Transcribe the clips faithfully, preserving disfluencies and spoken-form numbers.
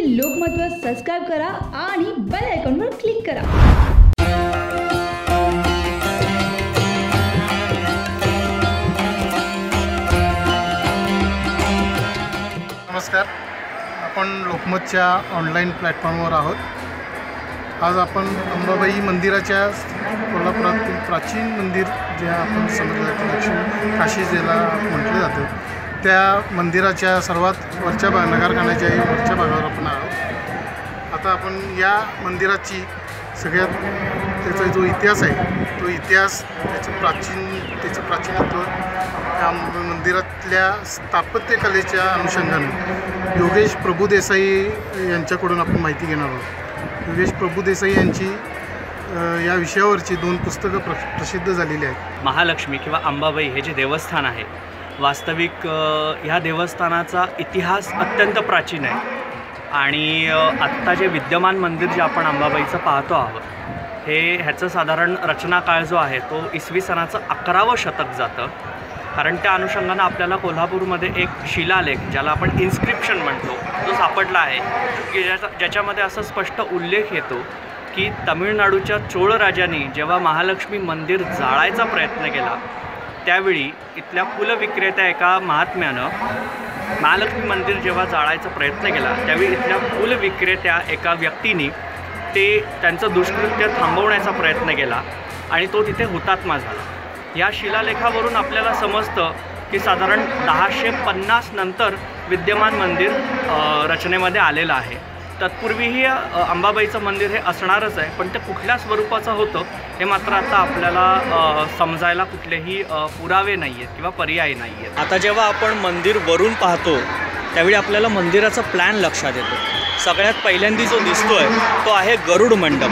लोकमतवर subscribe करा आणि bell आयकॉनवर क्लिक करा। नमस्कार, आपण लोकमतच्या ऑनलाईन प्लॅटफॉर्मवर आहोत। आज आपण अंबाबाई मंदिराच्या कोल्हापुरातील प्राचीन मंदिर जे आपण समजलं जातं, दक्षिण काशी ज्याला म्हटलं जातं, त्या मंदिराच्या सर्वात वरच्या भाग नगरखान्याच्या वरच्या भागावर आपण आहोत। आता आपण या मंदिराची सगळ्यात त्याचा जो इतिहास आहे तो इतिहास त्याचं प्राचीन त्याचं प्राचीनत्व या मंदिरातल्या स्थापत्यकलेच्या अनुषंगाने योगेश प्रभुदेसाई यांच्याकडून आपण माहिती घेणार आहोत। योगेश प्रभुदेसाई यांची या विषयावरची दोन पुस्तकं प्र प्रसिद्ध झालेली आहेत। महालक्ष्मी किंवा अंबाबाई हे जे देवस्थान आहे, वास्तविक ह्या देवस्थानाचा इतिहास अत्यंत प्राचीन आहे आणि आत्ता जे विद्यमान मंदिर जे आपण अंबाबाईचं पाहतो आहोत हे ह्याचं साधारण रचना काळ जो आहे तो इसवी सनाचं अकरावं शतक जातं। कारण त्या अनुषंगानं आपल्याला कोल्हापूरमध्ये एक शिलालेख ज्याला आपण इन्स्क्रिप्शन म्हणतो तो सापडला आहे की ज्याचा ज्याच्यामध्ये असं स्पष्ट उल्लेख येतो की तमिळनाडूच्या चोळ राजांनी जेव्हा महालक्ष्मी मंदिर जाळायचा प्रयत्न केला त्यावेळी इथल्या फुलविक्रेत्या एका महात्म्यानं महालक्ष्मी मंदिर जेव्हा जाळायचा प्रयत्न केला त्यावेळी इथल्या फुलविक्रेत्या एका व्यक्तीने ते त्यांचं दुष्कृत्य थांबवण्याचा प्रयत्न केला आणि तो तिथे हुतात्मा झाला। या शिलालेखावरून आपल्याला समजतं की साधारण दहाशे पन्नास नंतर विद्यमान मंदिर रचनेमध्ये आलेलं आहे। तत्पूर्वीही अंबाबाईचं मंदिर हे असणारच आहे, पण ते कुठल्या स्वरूपाचं होतं हे मात्र आता आपल्याला समजायला कुठलेही पुरावे नाही आहेत किंवा पर्याय नाही आहेत। आता जेव्हा आपण मंदिर वरून पाहतो त्यावेळी आपल्याला मंदिराचा प्लॅन लक्षात येतो। सगळ्यात पहिल्यांदा जो दिसतोय तो आहे गरुड मंडप।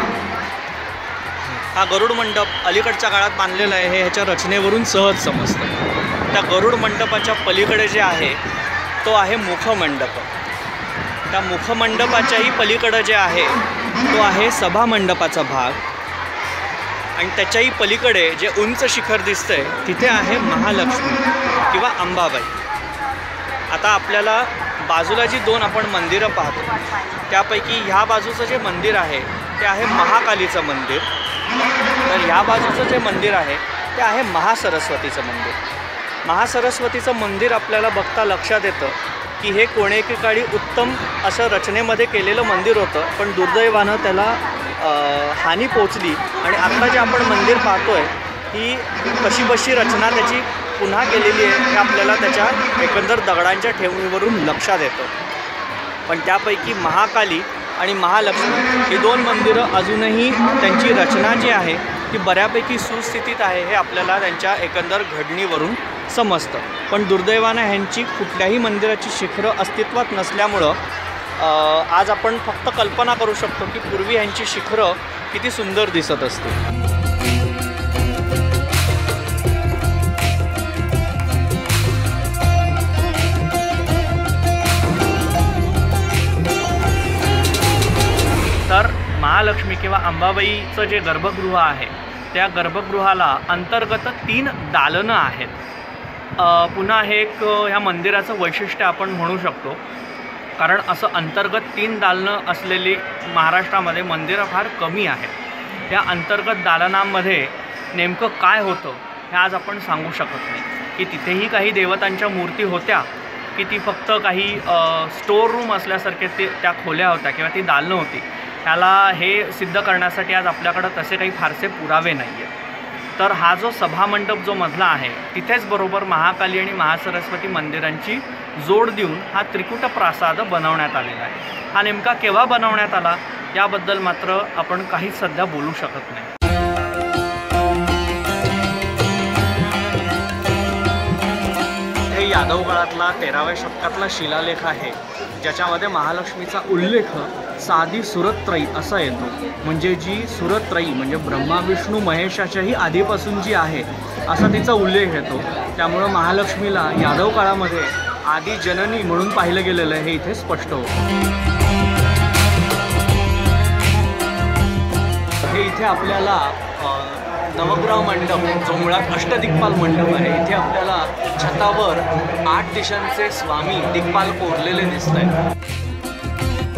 हा गरुड मंडप अलीकडच्या काळात बांधलेला आहे हे ह्याच्या रचनेवरून सहज समजतं। त्या गरुड मंडपाच्या पलीकडे जे आहे तो आहे मुखमंडप। त्या मुखमंडपाच्याही पलीकडं जे आहे तो आहे सभामंडपाचा भाग आणि त्याच्याही पलीकडे जे उंच शिखर दिसतंय तिथे आहे महालक्ष्मी किंवा अंबाबाई। आता आपल्याला बाजूला जी दोन आपण मंदिरं पाहतो त्यापैकी ह्या बाजूचं जे मंदिर आहे ते आहे महाकालीचं मंदिर, तर ह्या बाजूचं जे मंदिर आहे ते आहे महासरस्वतीचं मंदिर। महासरस्वतीचं मंदिर आपल्याला बघता लक्षात येतं की हे कोणेकेकाळी उत्तम असं रचनेमध्ये केलेलं मंदिर होतं, पण दुर्दैवानं त्याला हानी पोचली आणि आत्ता जे आपण मंदिर पाहतोय ही कशीबशी रचना त्याची पुन्हा केलेली आहे हे आपल्याला त्याच्या एकंदर दगडांच्या ठेवणीवरून लक्षात येतं। पण त्यापैकी महाकाली आणि महालक्ष्मी ही दोन मंदिरं अजूनही त्यांची रचना जी आहे ती बऱ्यापैकी सुस्थितीत आहे हे आपल्याला त्यांच्या एकंदर घडणीवरून समजतं। पण दुर्दैवानं ह्यांची कुठल्याही मंदिराची शिखरं अस्तित्वात नसल्यामुळं आज आपण फक्त कल्पना करू शकतो की पूर्वी ह्यांची शिखरं किती सुंदर दिसत असतील। तर महालक्ष्मी किंवा अंबाबाईचं जे गर्भगृह आहे त्या गर्भगृहाला अंतर्गत तीन दालनं आहेत। पुन्हा हे एक ह्या मंदिराचं वैशिष्ट्य आपण म्हणू शकतो, कारण असं अंतर्गत तीन दालनं असलेली महाराष्ट्रामध्ये मंदिरं फार कमी आहेत। या अंतर्गत दालनांमध्ये नेमकं काय होतं हे आज आपण सांगू शकत नाही की तिथेही काही देवतांच्या मूर्ती होत्या की ती फक्त काही स्टोअर रूम असल्यासारखे ते त्या खोल्या होत्या किंवा ती दालनं होती, त्याला हे सिद्ध करण्यासाठी आज आपल्याकडं तसे काही फारसे पुरावे नाही आहेत। तर हा जो सभामंडप जो मधला आहे तिथेच बरोबर महाकाली आणि महासरस्वती मंदिरांची जोड देऊन हा त्रिकुट प्रासाद बनवण्यात आलेला आहे। हा नेमका केव्हा बनवण्यात आला याबद्दल मात्र आपण काहीच सध्या बोलू शकत नाही। हे यादव काळातला तेराव्या शतकातला शिलालेख आहे ज्याच्यामध्ये महालक्ष्मीचा उल्लेख साधी सुरत्रयी असा येतो, म्हणजे जी सुरत्रयी म्हणजे ब्रह्मा विष्णू महेशाच्याही आधीपासून जी आहे असा तिचा उल्लेख येतो। त्यामुळं महालक्ष्मीला यादव काळामध्ये आदी जननी म्हणून पाहिलं गेलेलं आहे हे इथे स्पष्ट होतं। हे इथे आपल्याला नवग्रह मंडप जो मुळात अष्टदिक्पाल मंडप आहे, इथे आपल्याला छतावर आठ दिशांचे स्वामी दिक्पाल कोरलेले दिसत आहेत।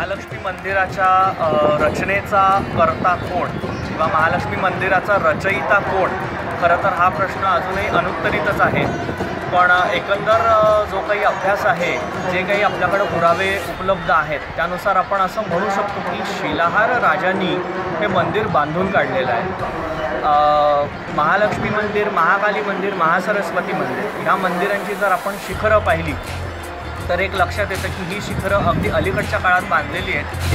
महालक्ष्मी मंदिराच्या अ, रचनेचा कर्ता कोण किंवा महालक्ष्मी मंदिराचा रचयिता कोण, खरं तर हा प्रश्न अजूनही अनुत्तरितच आहे. पण एकंदर अ, जो काही अभ्यास आहे, जे काही आपल्याकडे पुरावे उपलब्ध आहेत, त्यानुसार आपण असं म्हणू शकतो की शिलाहार राजांनी हे मंदिर बांधून काढलेलं आहे. अ, महालक्ष्मी मंदिर, महाकाली मंदिर, महासरस्वती मंदिर ह्या मंदिरांची जर आपण शिखरं पाहिली तर एक लक्षात येतं की ही शिखरं अगदी अलीकडच्या काळात बांधलेली आहेत.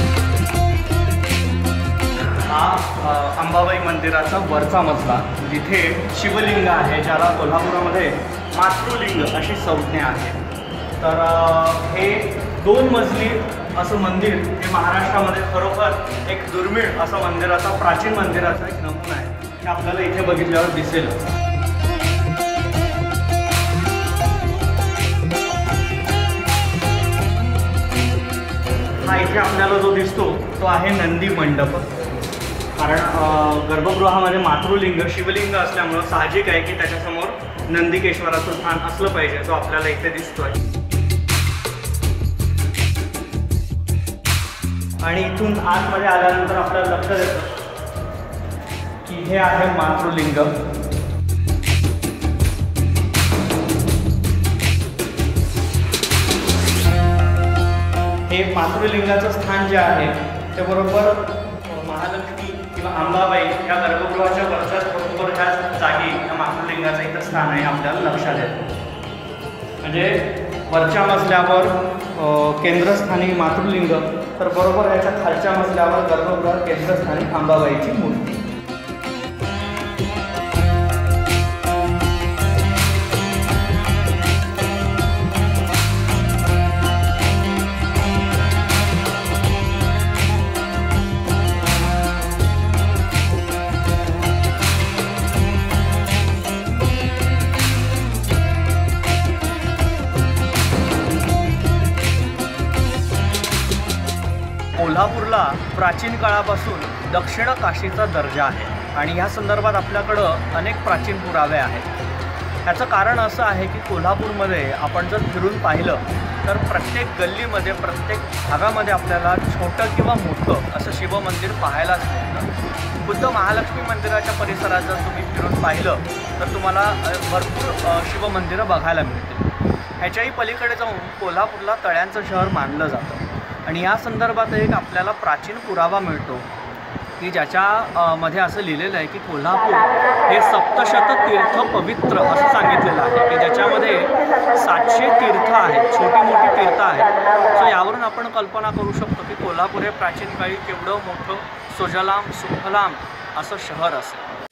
हा अ, अंबाबाई मंदिराचा वरचा मजला, जिथे शिवलिंग आहे, ज्याला कोल्हापुरामध्ये मातृलिंग अशी संज्ञा आहे. तर अ, हे दोन मजली असं मंदिर हे महाराष्ट्रामध्ये खरोखर एक दुर्मिळ असं मंदिराचा, प्राचीन मंदिराचा एक नमुना आहे. हे आपल्याला इथे बघितल्यावर दिसेल. हा इथे आपल्याला जो दिसतो तो आहे नंदी मंडप. कारण अ, गर्भगृहामध्ये मातृलिंग, शिवलिंग असल्यामुळं साहजिक आहे की त्याच्यासमोर नंदिकेश्वराचं स्थान असलं पाहिजे, जो आपल्याला इथे दिसतोय. आणि इथून आतमध्ये आल्यानंतर आपल्याला लक्षात येतं की हे आहे मातृलिंग. हे मातृलिंगाचं स्थान जे आहे ते बरोबर महालक्ष्मी किंवा अंबाबाई या गर्भगृहाच्या वरच्या बरोबर ह्या जागी या मातृलिंगाचं इथं स्थान आहे, आपल्याला लक्षात येतं. म्हणजे वरच्या मजल्यावर केंद्रस्थानी मातृलिंग, तर बरोबर ह्याच्या खालच्या मजल्यावर गर्भगृहात केंद्रस्थानी अंबाबाईची मूर्ती. कोल्हापूरला प्राचीन काळापासून दक्षिण काशीचा दर्जा आहे आणि या संदर्भात आपल्याकडं अनेक प्राचीन पुरावे आहेत. याचं कारण असं आहे की कोल्हापूरमध्ये आपण जर फिरून पाहिलं तर प्रत्येक गल्लीमध्ये, प्रत्येक भागामध्ये आपल्याला छोटं किंवा मोठं असं शिवमंदिर पाहायलाच मिळतं. खुद्द महालक्ष्मी मंदिराच्या परिसरात जर तुम्ही फिरून पाहिलं तर तुम्हाला भरपूर शिवमंदिरं बघायला मिळतील. ह्याच्याही पलीकडे जाऊन कोल्हापूरला तळ्यांचं शहर मानलं जातं आणि या संदर्भात एक आपल्याला प्राचीन पुरावा मिळतो की ज्याच्या मध्ये असं लिहिलेलं आहे की कोल्हापूर हे सप्तशत तीर्थ पवित्र असं सांगितलेलं आहे की ज्याच्यामध्ये सातशे तीर्थ आहेत, छोटी मोठी तीर्थ आहेत. सो यावरून आपण कल्पना करू शकतो की कोल्हापूर हे प्राचीन काळी केवढं मोठं सुजलाम सुफलाम असं शहर असेल.